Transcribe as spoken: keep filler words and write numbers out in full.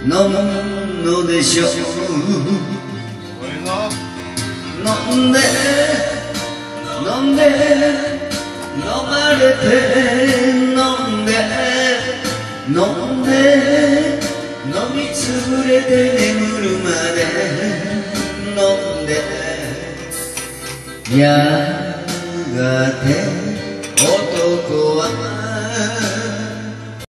飲むのでしょう。飲んで飲んで飲まれて飲んで飲んで飲みつぶれて眠るまで飲んでやがて男は